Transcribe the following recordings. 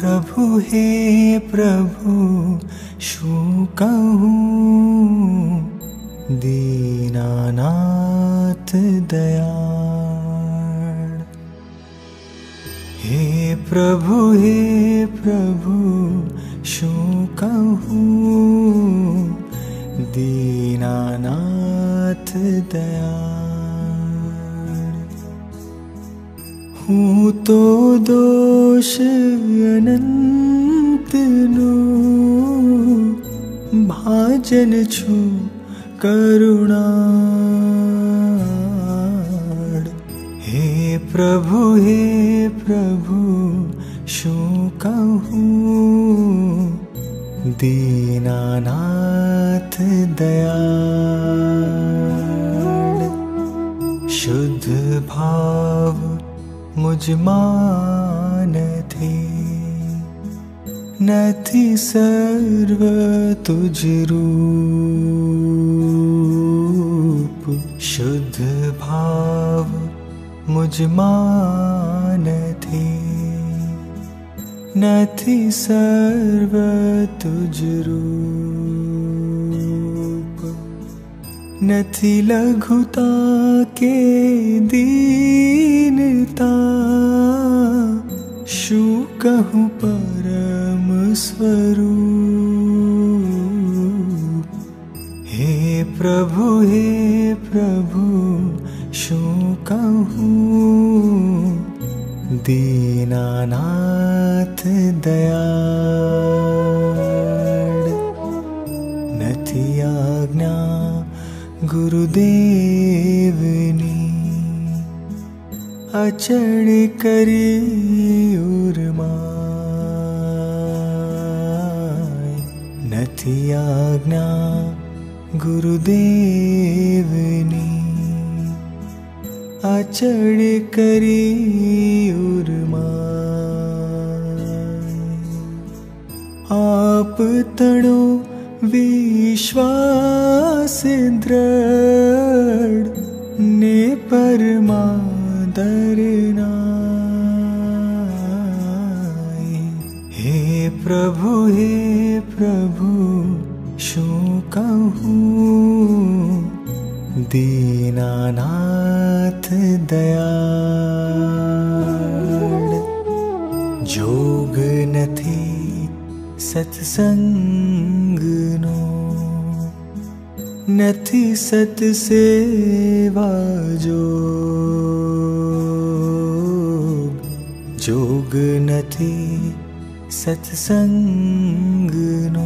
प्रभु हे प्रभु શું કહું दीनानाथ दयाळ। हे प्रभु શું કહું दीनानाथ दयाळ। હું તો દોષ અનંતનું ભાજન છું કરુણાળ। હે પ્રભુ શું કહું दीनानाथ दयाळ। शुद्ध भाव मुझમાં નથી સર્વ તુજ રૂપ। શુદ્ધ ભાવ મુझમાં નથી સર્વ તુજ રૂપ। નથી લઘુતા કે દીનતા શું કહું પરમ સ્વરૂપ। હે પ્રભુ શું કહું दीनानाथ दयाळ। નથી આજ્ઞા ગુરુદેવની અચળ કરી ઉર્માય। નથી આજ્ઞા ગુરુદેવની અચળ કરી ઉર્માય। આપ તણો વિશ્વાસ દ્રઢ ને પરમાદરનાય। હે પ્રભુ શું કહું दीनानाथ दयाळ। જોગ નથી સત્સંગનો નથી સત્સેવા જોગ। જોગ નથી સત્સંગનો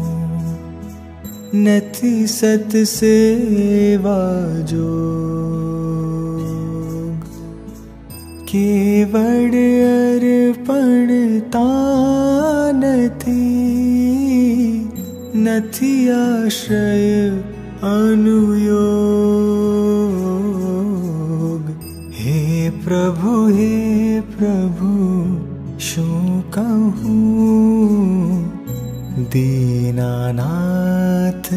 નથી સત્સેવા જોગ। કેવળ અર્પણતા નથી આશ્રય અનુયોગ। હે પ્રભુ શું કહું दीनानाथ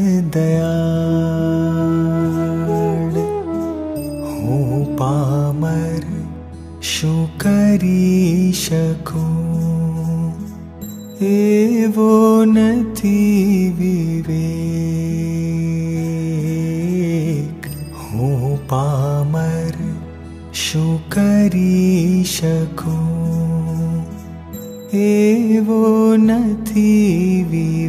दयाळ। હું પામર શું કરી શકું એવો નથી વિવેક। હું પામર શું કરી શકું એવો નથી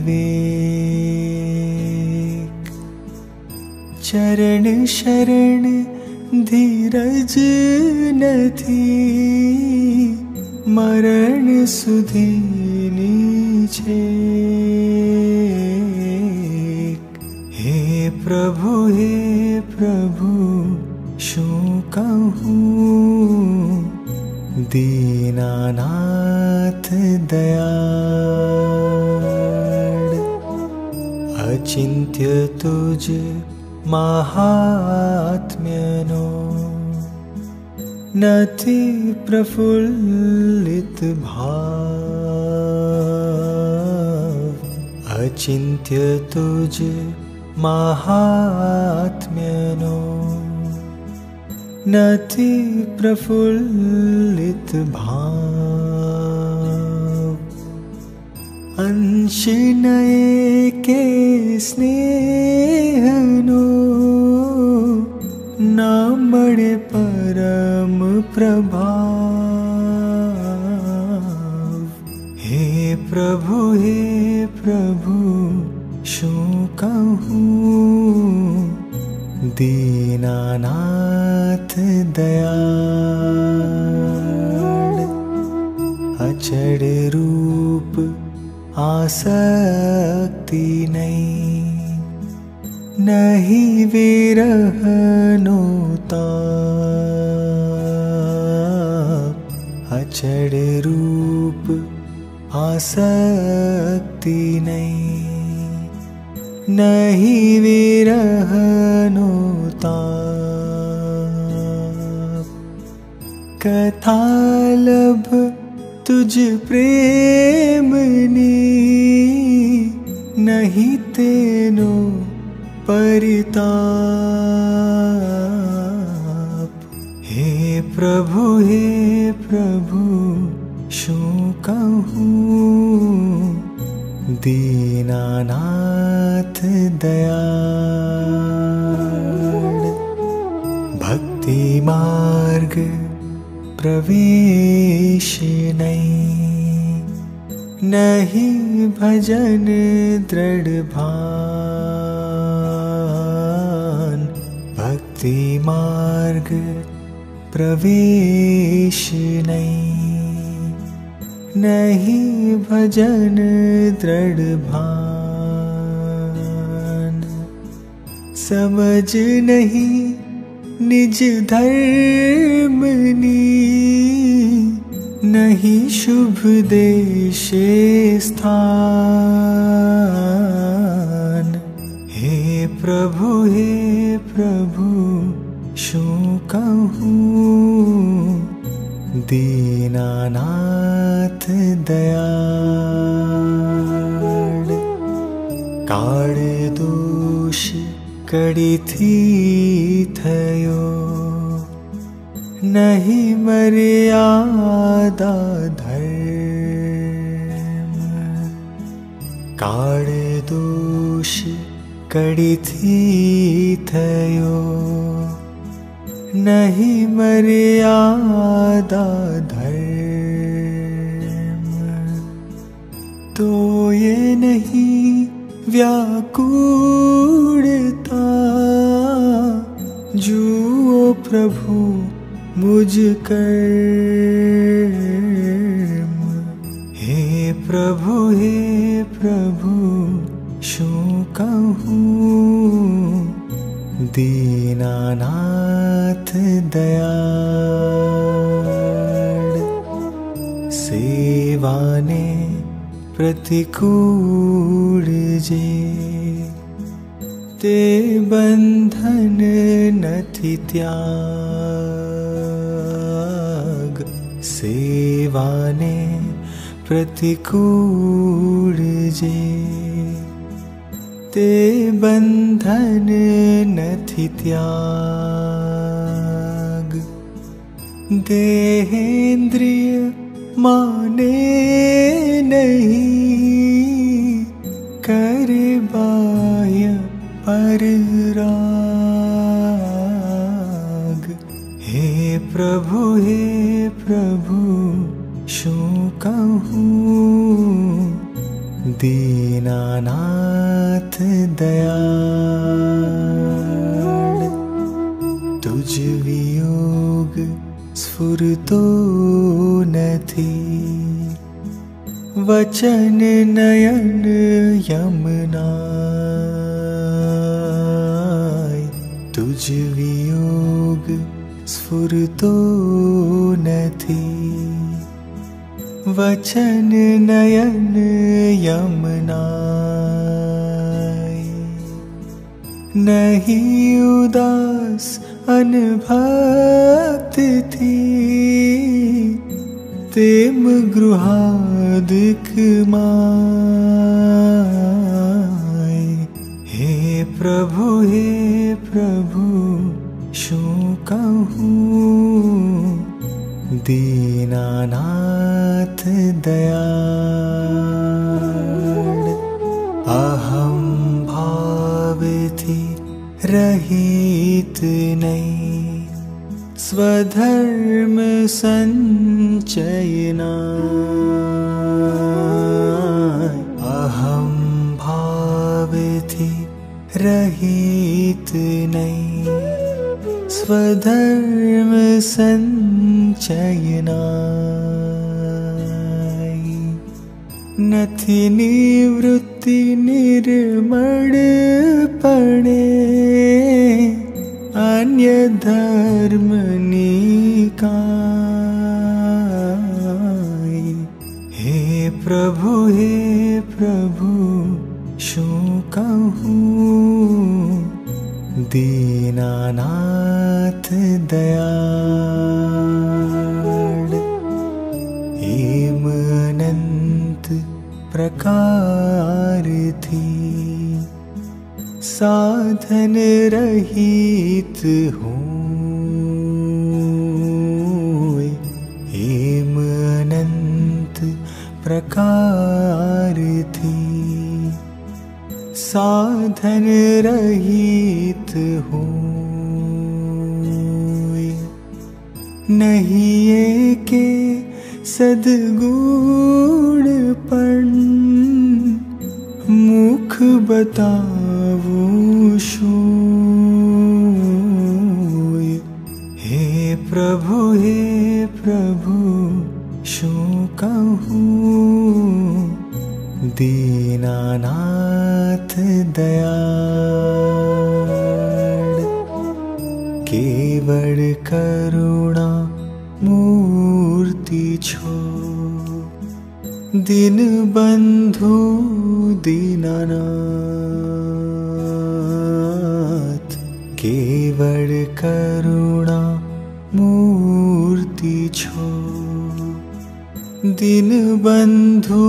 વિવેક। ચરણ શરણ ધીરજ નથી મરણ સુધીની છેક। હે પ્રભુ શું કહું दीनानाथ दयाळ। અચિંત્ય તુજ મહાત્મ્યનો નથી પ્રફુલ્લિત ભાવ। અચિંત્ય તુજ મહાત્મ્યનો નથી પ્રફુલ્લિત ભાવ। अंश नये के स्नेहनो ना मळे परम प्रभाव। हे प्रभु शू कहूँ दीनानाथ दयाल। अचड़ रूप आसक्ति नहीं विरहनो ताप। अचड़ रूप आसक्ति नहीं विरहनो ताप। कथालभ तुझ प्रेमनी नहीं तेनो परिताप। हे प्रभु शू कहूँ दीनानाथ दयाल। भक्ति मार्ग प्रवेश नहीं भजन दृढ़ भान। भक्ति मार्ग प्रवेश नहीं भजन दृढ़ भान। समझ नहीं निज धर्मनी नहीं शुभ देशे स्थान। हे प्रभु शू कहूँ दीनानाथ दयाल। काळ दोष कड़ी थी थयो नहीं मर्यादा धर्म। काळ दोष कड़ी थी थयो नहीं मर्यादा धर्म। तो ये नहीं व्याकुलता जुओ प्रभु मुझ कर्म। हे प्रभु शू कहूँ दीनानाथ दयाल। सेवाने प्रतिकूल जे ते बंधन नथी त्याग। सेवाने प्रतिकूल जे ते बंधन नथी त्याग। देहेंद्रिय माने नहीं करे बाह्य परराग। हे प्रभु शू कहूँ दीनानाथ दयाल। तुझ वियोग स्फुरतो नथी वचन नयन यमुनाय। तुझ वियोग स्फुरतो नथी वचन नयन यमुनाय। नहीं उदास अनभक्त थी तेम गृहादिक माय। हे प्रभु शू कहूँ दीनानाथ दयाल। रहित नहीं स्वधर्म संचयना अहम भाव थी रहित नहीं स्वधर्म संचयना नथी निवृत्ति निर्मण पणे अन्य धर्म निकाय हे प्रभु शू कहूँ दीनानाथ दयाल हेम अनंत प्रकार थी साधन रहित हूँ हेम अनंत प्रकार थी साधन रहित हूँ नहीं एके सद्गुण पण मुख बताऊं शू हे प्रभु शू कहूँ दीनानाथ दयाल केवल करुणा मूर्ति छो दिन बंधु दीनानाथ केवल करुणा मूर्ति छो दिन बंधु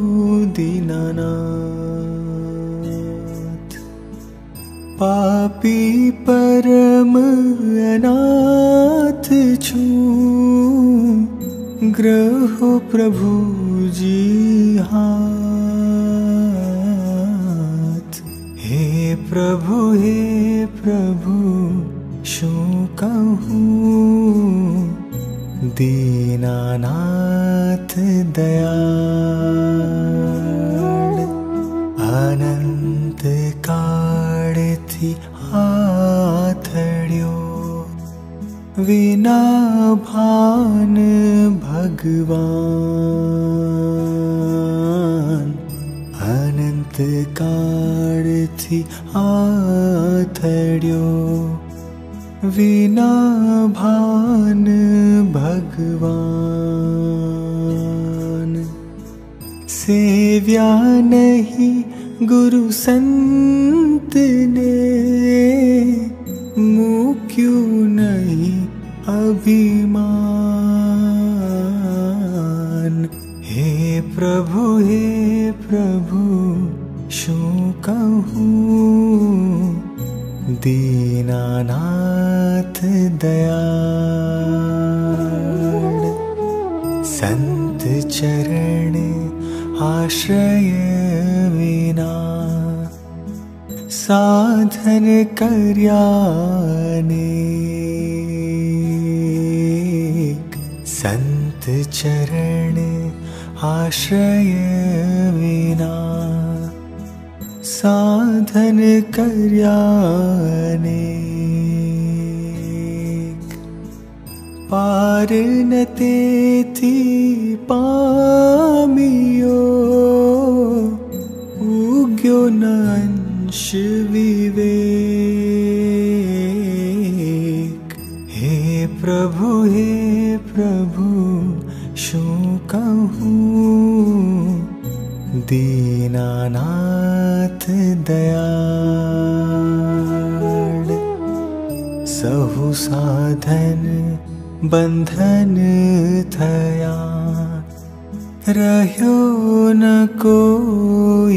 दीनानाथ पापी परम अनाथ छूं ग्रहो प्रभु जी हाथ हे प्रभु शू कहूँ दीनानाथ दयाल अनंत काल थी आथड़्यो विना भान भगवान अनंत काल थी आथड़्यो विना भान भगवान सेव्या नहीं गुरु संत ने मुक्यू नहीं अभिमान हे प्रभु शू कहूँ दीनानाथ दयाल संत चरण आश्रय विना साधन कर्यानेक संत चरण आश्रय विना साधन कर्यानेक पार न तेथी पामियो उग्यो न अंश विवेक हे प्रभु शू कहूँ दीनानाथ दयाल सहु साधन बंधन थया रह्यो न कोई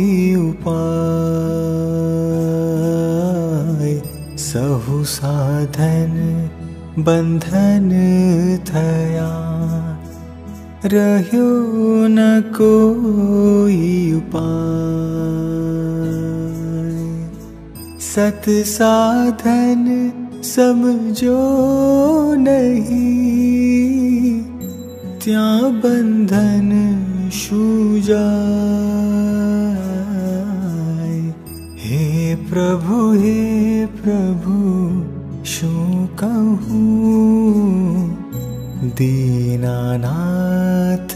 उपाय सहु साधन बंधन थया रह्यो न कोई उपाय सत साधन समझो नहीं, त्या बंधन शू जाय। हे प्रभु शू कहूँ, दीनानाथ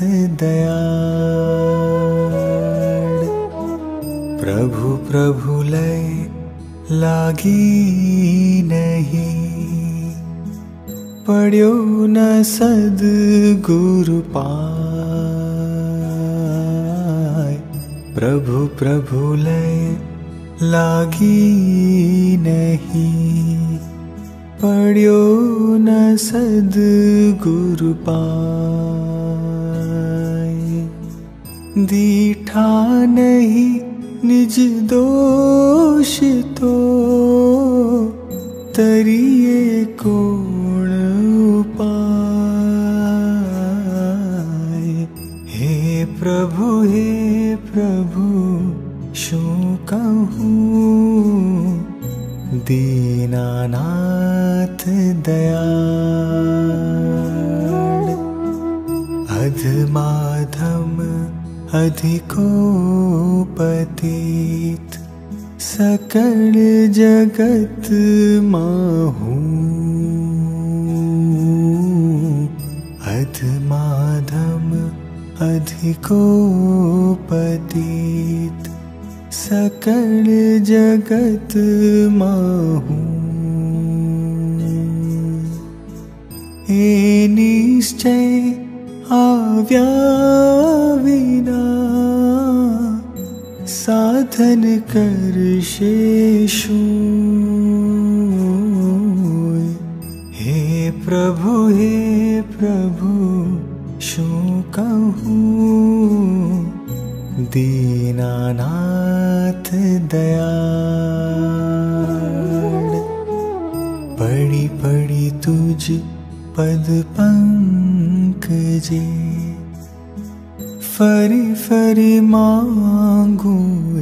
दयाल। प्रभु प्रभु लय लागी नहीं, पढ़्यो न सद्गुरु पाय। प्रभु प्रभु लय लागी नहीं, पढ़्यो न सद्गुरु पाय। दीठा नहीं निज दोष तो, तरिए कोण उपाय। हे प्रभु शू कहूँ, दीनानाथ दयाल। अधमाधम अधिकोपतीत, सकल जगत माहूँ। अधमाधम अधिकोपतीत, सकल जगत माहूँ। हे निश्चय आव्या विना, साधन करशे शूय। हे प्रभु शू कहूँ, दीनानाथ दयाल। पड़ी पड़ी तुझ पद पंकजे, फरी फरी मांगू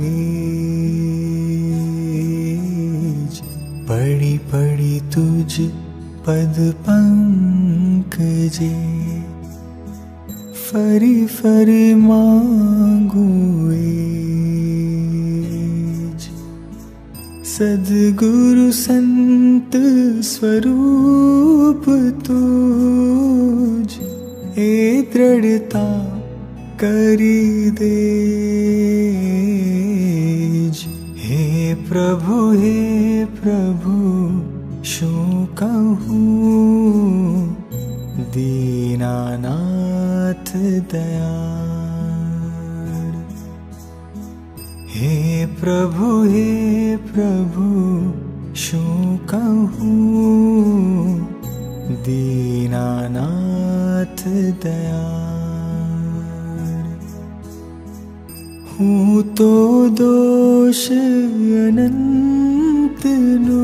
एज। पड़ी पड़ी तुझ पद पंकजे, फरी फरी मांगू एज। सद्गुरु संत स्वरूप तुझ, ए दृढ़ता करी देज। हे प्रभु शू कहूँ, दीनानाथ दयाल। हे प्रभु शू कहूँ, दीनानाथ दयाल। हूँ तो दोष अनंत नो,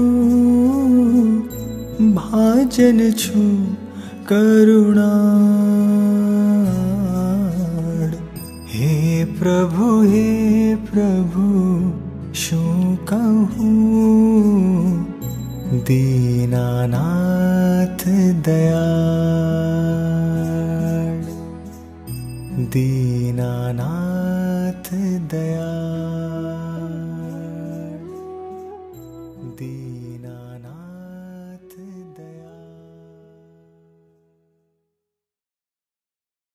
भाजन छु करुणाळ। हे प्रभु शू कहूँ, दीनानाथ दयाल। दीनानाथ दयाल। दीनानाथ